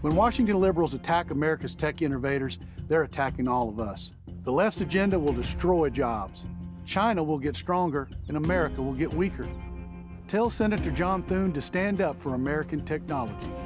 When Washington liberals attack America's tech innovators, they're attacking all of us. The left's agenda will destroy jobs. China will get stronger, and America will get weaker. Tell Senator John Thune to stand up for American technology.